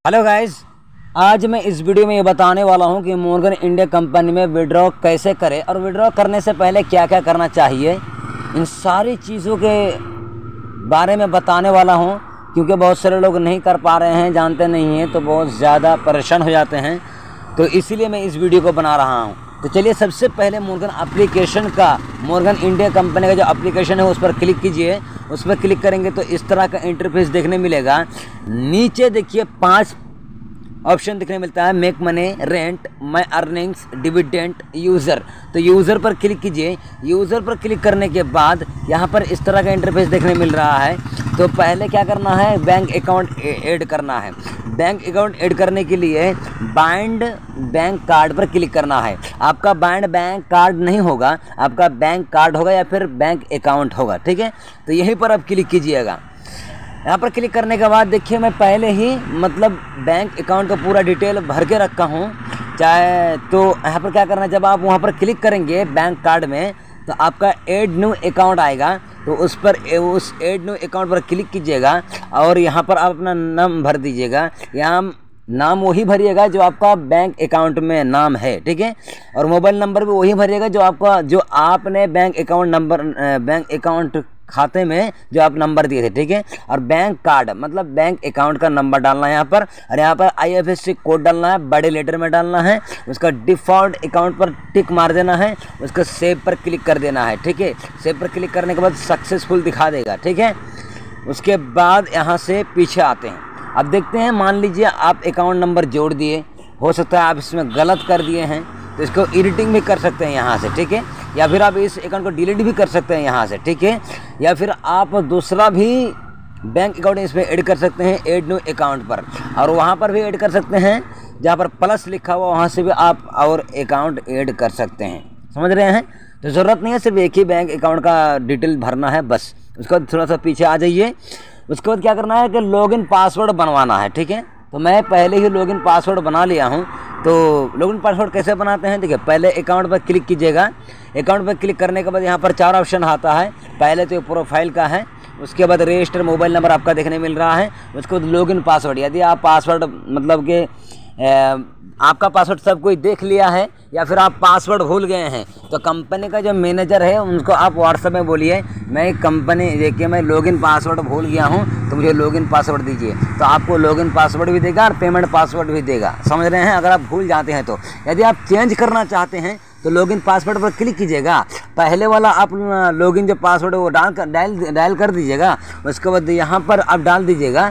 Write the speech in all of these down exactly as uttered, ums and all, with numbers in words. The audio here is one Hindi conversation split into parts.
हेलो गाइस, आज मैं इस वीडियो में ये बताने वाला हूँ कि मॉर्गन इंडिया कंपनी में विड्रॉ कैसे करें और विड्रॉ करने से पहले क्या क्या करना चाहिए। इन सारी चीज़ों के बारे में बताने वाला हूँ, क्योंकि बहुत सारे लोग नहीं कर पा रहे हैं, जानते नहीं हैं, तो बहुत ज़्यादा परेशान हो जाते हैं। तो इसीलिए मैं इस वीडियो को बना रहा हूँ। तो चलिए, सबसे पहले मॉर्गन एप्लीकेशन का, मॉर्गन इंडिया कंपनी का जो एप्लीकेशन है उस पर क्लिक कीजिए। उस पर क्लिक करेंगे तो इस तरह का इंटरफेस देखने मिलेगा। नीचे देखिए पांच ऑप्शन दिखने मिलता है, make money, rent, my earnings, dividend, user. तो यूज़र पर क्लिक कीजिए। यूज़र पर क्लिक करने के बाद यहाँ पर इस तरह का इंटरफेस देखने मिल रहा है। तो पहले क्या करना है, बैंक अकाउंट ऐड करना है। बैंक अकाउंट ऐड करने के लिए बाइंड बैंक कार्ड पर क्लिक करना है। आपका बाइंड बैंक कार्ड नहीं होगा, आपका बैंक कार्ड होगा या फिर बैंक अकाउंट होगा, ठीक है। तो यहीं पर आप क्लिक कीजिएगा। यहाँ पर क्लिक करने के बाद देखिए, मैं पहले ही मतलब बैंक अकाउंट का पूरा डिटेल भर के रखा हूँ। चाहे तो यहाँ पर क्या करना है, जब आप वहाँ पर क्लिक करेंगे बैंक कार्ड में तो आपका ऐड न्यू अकाउंट आएगा। तो उस पर उस ऐड न्यू अकाउंट पर क्लिक कीजिएगा और यहाँ पर आप अपना नाम भर दीजिएगा। यहाँ नाम वही भरिएगा जो आपका बैंक अकाउंट में नाम है, ठीक है। और मोबाइल नंबर भी वही भरिएगा जो आपका जो आपने bank account number bank account खाते में जो आप नंबर दिए थे, ठीक है। और बैंक कार्ड मतलब बैंक अकाउंट का नंबर डालना है यहाँ पर, और यहाँ पर I F S C code डालना है, बड़े लेटर में डालना है। उसका डिफ़ॉल्ट अकाउंट पर टिक मार देना है, उसका सेव पर क्लिक कर देना है, ठीक है। सेव पर क्लिक करने के बाद सक्सेसफुल दिखा देगा, ठीक है। उसके बाद यहाँ से पीछे आते हैं। अब देखते हैं, मान लीजिए आप अकाउंट नंबर जोड़ दिए, हो सकता है आप इसमें गलत कर दिए हैं, तो इसको एडिटिंग भी कर सकते हैं यहाँ से, ठीक है। या फिर आप इस अकाउंट को डिलीट भी कर सकते हैं यहाँ से, ठीक है। या फिर आप दूसरा भी बैंक अकाउंट इसमें ऐड कर सकते हैं, ऐड न्यू अकाउंट पर, और वहाँ पर भी ऐड कर सकते हैं जहाँ पर प्लस लिखा हुआ, वहाँ से भी आप और अकाउंट ऐड कर सकते हैं। समझ रहे हैं। तो ज़रूरत नहीं है, सिर्फ एक ही बैंक अकाउंट का डिटेल भरना है बस। उसके बाद थोड़ा सा पीछे आ जाइए। उसके बाद क्या करना है कि लॉगिन पासवर्ड बनवाना है, ठीक है। तो मैं पहले ही लॉगिन पासवर्ड बना लिया हूँ। तो लॉगिन पासवर्ड कैसे बनाते हैं, देखिए, पहले अकाउंट पर क्लिक कीजिएगा। अकाउंट पर क्लिक करने के बाद यहाँ पर चार ऑप्शन आता है। पहले तो प्रोफाइल का है, उसके बाद रजिस्टर मोबाइल नंबर आपका देखने मिल रहा है। उसके बाद लॉगिन पासवर्ड, यदि आप पासवर्ड मतलब कि आपका पासवर्ड सब कोई देख लिया है या फिर आप पासवर्ड भूल गए हैं, तो कंपनी का जो मैनेजर है उनको आप व्हाट्सएप में बोलिए, मैं कंपनी देखिए मैं लॉगिन पासवर्ड भूल गया हूं, तो मुझे लॉगिन पासवर्ड दीजिए। तो आपको लॉगिन पासवर्ड भी देगा और पेमेंट पासवर्ड भी देगा। समझ रहे हैं। अगर आप भूल जाते हैं तो यदि आप चेंज करना चाहते हैं तो लॉगिन पासवर्ड पर क्लिक कीजिएगा। पहले वाला आप लॉगिन जो पासवर्ड है वो डाल कर डायल डायल कर दीजिएगा। उसके बाद यहाँ पर आप डाल दीजिएगा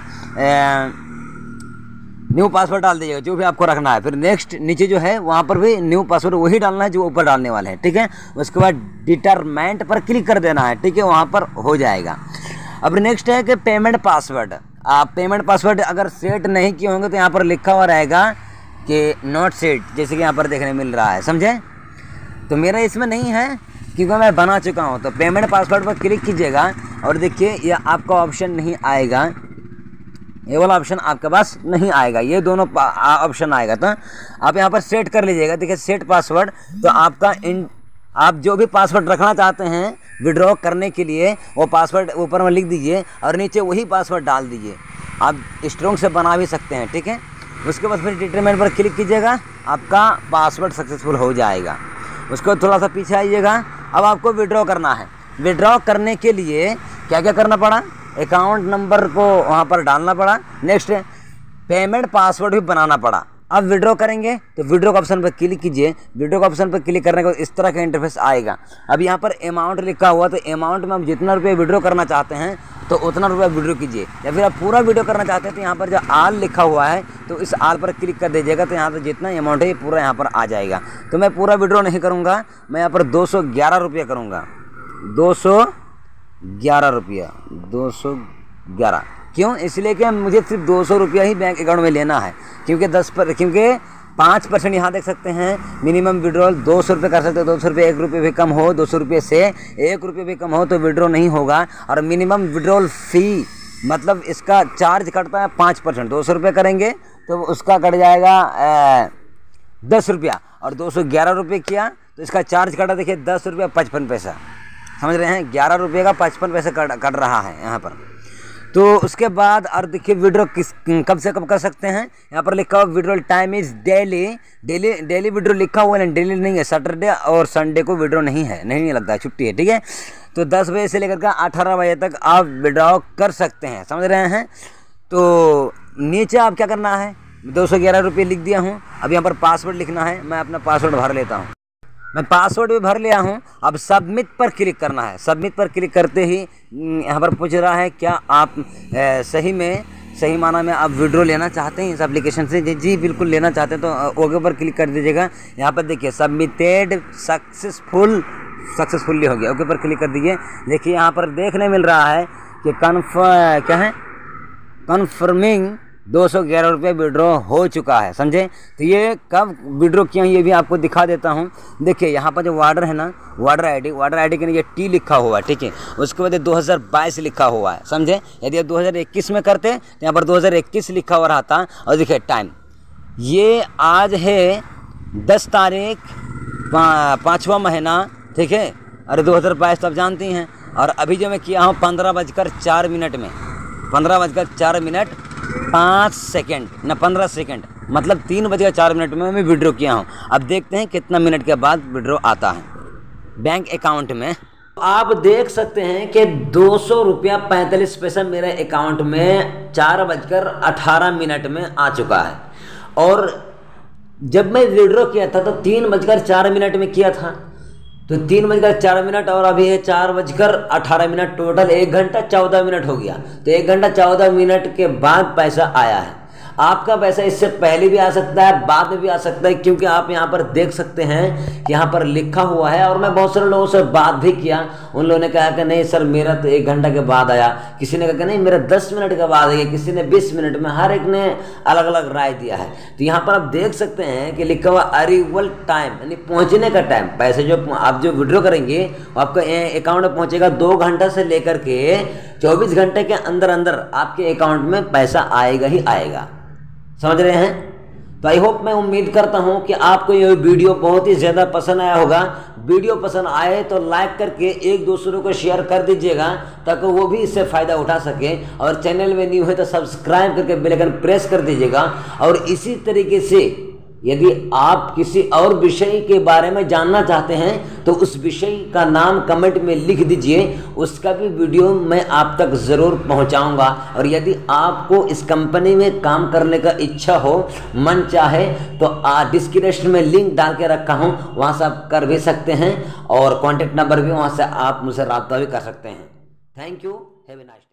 न्यू पासवर्ड डाल दीजिएगा, जो भी आपको रखना है। फिर नेक्स्ट नीचे जो है वहाँ पर भी न्यू पासवर्ड वही डालना है जो ऊपर डालने वाले हैं, ठीक है। उसके बाद डिटरमेंट पर क्लिक कर देना है, ठीक है, वहाँ पर हो जाएगा। अब नेक्स्ट है कि पेमेंट पासवर्ड। आप पेमेंट पासवर्ड अगर सेट नहीं किए होंगे तो यहाँ पर लिखा हुआ रहेगा कि नॉट सेट, जैसे कि यहाँ पर देखने मिल रहा है, समझे। तो मेरा इसमें नहीं है क्योंकि मैं बना चुका हूँ। तो पेमेंट पासवर्ड पर क्लिक कीजिएगा और देखिए यह आपका ऑप्शन नहीं आएगा, ये वाला ऑप्शन आपके पास नहीं आएगा, ये दोनों ऑप्शन आएगा। तो आप यहाँ पर सेट कर लीजिएगा। देखिए सेट पासवर्ड, तो आपका इन आप जो भी पासवर्ड रखना चाहते हैं विड्रॉ करने के लिए वो पासवर्ड ऊपर में लिख दीजिए और नीचे वही पासवर्ड डाल दीजिए। आप स्ट्रॉन्ग से बना भी सकते हैं, ठीक है। उसके बाद फिर डिटरमेंट पर क्लिक कीजिएगा, आपका पासवर्ड सक्सेसफुल हो जाएगा। उसको थोड़ा सा पीछे आइएगा। अब आपको विड्रॉ करना है। विड्रॉ करने के लिए क्या क्या करना पड़ा, अकाउंट नंबर को वहाँ पर डालना पड़ा। नेक्स्ट पेमेंट पासवर्ड भी बनाना पड़ा। अब विड्रॉ करेंगे तो विड्रॉ का ऑप्शन पर क्लिक कीजिए। विड्रॉ का ऑप्शन पर क्लिक करने के बाद इस तरह का इंटरफेस आएगा। अब यहाँ पर अमाउंट लिखा हुआ, तो अमाउंट में आप जितना रुपये विड्रॉ करना चाहते हैं तो उतना रुपया विड्रॉ कीजिए। या फिर आप पूरा विड्रॉ करना चाहते हैं तो यहाँ पर जो आल लिखा हुआ है तो इस आल पर क्लिक कर दीजिएगा। तो यहाँ पर जितना अमाउंट है ये पूरा यहाँ पर आ जाएगा। तो मैं पूरा विड्रॉ नहीं करूँगा, मैं यहाँ पर दो सौ ग्यारह रुपये करूँगा। दो सौ ग्यारह रुपया दो सौ ग्यारह क्यों, इसलिए कि मुझे सिर्फ दो सौ रुपया ही बैंक अकाउंट में लेना है, क्योंकि दस पर क्योंकि पाँच परसेंट यहाँ देख सकते हैं मिनिमम विड्रॉल दो सौ रुपये कर सकते हो। दो सौ रुपये एक रुपये भी कम हो, दो सौ रुपये से एक रुपये भी कम हो तो विड्रॉ नहीं होगा। और मिनिमम विड्रॉल फ़ी मतलब इसका चार्ज कटता है पाँच परसेंट। दो सौ रुपये करेंगे तो उसका कट जाएगा दस रुपया, और दो सौ ग्यारह रुपये किया तो इसका चार्ज कटा देखिए दस रुपया पचपन पैसा। समझ रहे हैं, ग्यारह रुपये का पचपन पैसे कट कट रहा है यहाँ पर। तो उसके बाद और देखिए विड्रॉ किस कब से कब कर सकते हैं। यहाँ पर लिखा हुआ withdrawal time is daily, daily daily withdraw लिखा हुआ है, डेली नहीं है, सैटरडे और संडे को विड्रॉ नहीं है, नहीं लगता है, छुट्टी है, ठीक है। तो दस बजे से लेकर के अठारह बजे तक आप विड्रॉ कर सकते हैं, समझ रहे हैं। तो नीचे आप क्या करना है, दो सौ ग्यारह रुपये लिख दिया हूँ। अब यहाँ पर पासवर्ड लिखना है, मैं अपना पासवर्ड भर लेता हूँ। मैं पासवर्ड भी भर लिया हूँ। अब सबमिट पर क्लिक करना है। सबमिट पर क्लिक करते ही यहाँ पर पूछ रहा है क्या आप ए, सही में सही माना में आप विड्रॉ लेना चाहते हैं इस एप्लीकेशन से। जी, जी बिल्कुल लेना चाहते हैं तो ओके पर क्लिक कर दीजिएगा। यहाँ पर देखिए सबमिटेड सक्सेसफुल सक्सेसफुली हो गया, ओके पर क्लिक कर दीजिए। देखिए यहाँ पर देखने मिल रहा है कि कन्फर्म क्या है, कन्फर्मिंग दो सौ ग्यारह रुपये विड्रॉ हो चुका है, समझे। तो ये कब विड्रॉ किया ये भी आपको दिखा देता हूँ। देखिए यहाँ पर जो वार्डर है ना, वार्डर आईडी, वार्डर आईडी के नीचे टी लिखा हुआ है, ठीक है। उसके बाद दो हज़ार बाईस लिखा हुआ है, समझे। यदि आप दो हज़ार इक्कीस में करते तो यहाँ पर दो हज़ार इक्कीस लिखा हुआ रहता। और देखिए टाइम, ये आज है दस तारीख पा, पाँचवा महीना, ठीक है। अरे दो हज़ार बाईस तो आप जानती हैं। और अभी जो मैं किया हूँ पंद्रह बजकर चार मिनट में, पंद्रह बजकर चार मिनट पाँच सेकंड ना पंद्रह सेकंड, मतलब तीन बजकर चार मिनट में मैं विड्रॉ किया हूँ। अब देखते हैं कितना मिनट के बाद विड्रॉ आता है बैंक अकाउंट में। आप देख सकते हैं कि दो सौ रुपया पैंतालीस पैसा मेरे अकाउंट में चार बजकर अठारह मिनट में आ चुका है। और जब मैं विड्रॉ किया था तो तीन बजकर चार मिनट में किया था, तो तीन बजकर चार मिनट और अभी है चार बजकर अठारह मिनट, टोटल एक घंटा चौदह मिनट हो गया। तो एक घंटा चौदह मिनट के बाद पैसा आया है। आपका पैसा इससे पहले भी आ सकता है, बाद में भी आ सकता है, क्योंकि आप यहाँ पर देख सकते हैं कि यहाँ पर लिखा हुआ है। और मैं बहुत सारे लोगों से बात भी किया, उन लोगों ने कहा कि नहीं सर मेरा तो एक घंटा के बाद आया, किसी ने कहा कि नहीं मेरा दस मिनट के बाद आया, किसी ने बीस मिनट में, हर एक ने अलग अलग राय दिया है। तो यहाँ पर आप देख सकते हैं कि लिखा हुआ अराइवल टाइम, यानी पहुँचने का टाइम। पैसे जो आप जो विड्रॉ करेंगे वो आपका अकाउंट में पहुँचेगा दो घंटा से लेकर के चौबीस घंटे के अंदर अंदर आपके अकाउंट में पैसा आएगा ही आएगा, समझ रहे हैं। तो आई होप, मैं उम्मीद करता हूं कि आपको ये वीडियो बहुत ही ज़्यादा पसंद आया होगा। वीडियो पसंद आए तो लाइक करके एक दूसरे को शेयर कर दीजिएगा ताकि वो भी इससे फ़ायदा उठा सके। और चैनल में न्यू है तो सब्सक्राइब करके बेल आइकन प्रेस कर दीजिएगा। और इसी तरीके से यदि आप किसी और विषय के बारे में जानना चाहते हैं तो उस विषय का नाम कमेंट में लिख दीजिए, उसका भी वीडियो मैं आप तक ज़रूर पहुंचाऊंगा। और यदि आपको इस कंपनी में काम करने का इच्छा हो, मन चाहे, तो डिस्क्रिप्शन में लिंक डाल के रखा हूं, वहां से आप कर भी सकते हैं। और कॉन्टैक्ट नंबर भी वहां से आप मुझसे रब्ता भी कर सकते हैं। Thank you, have a nice day.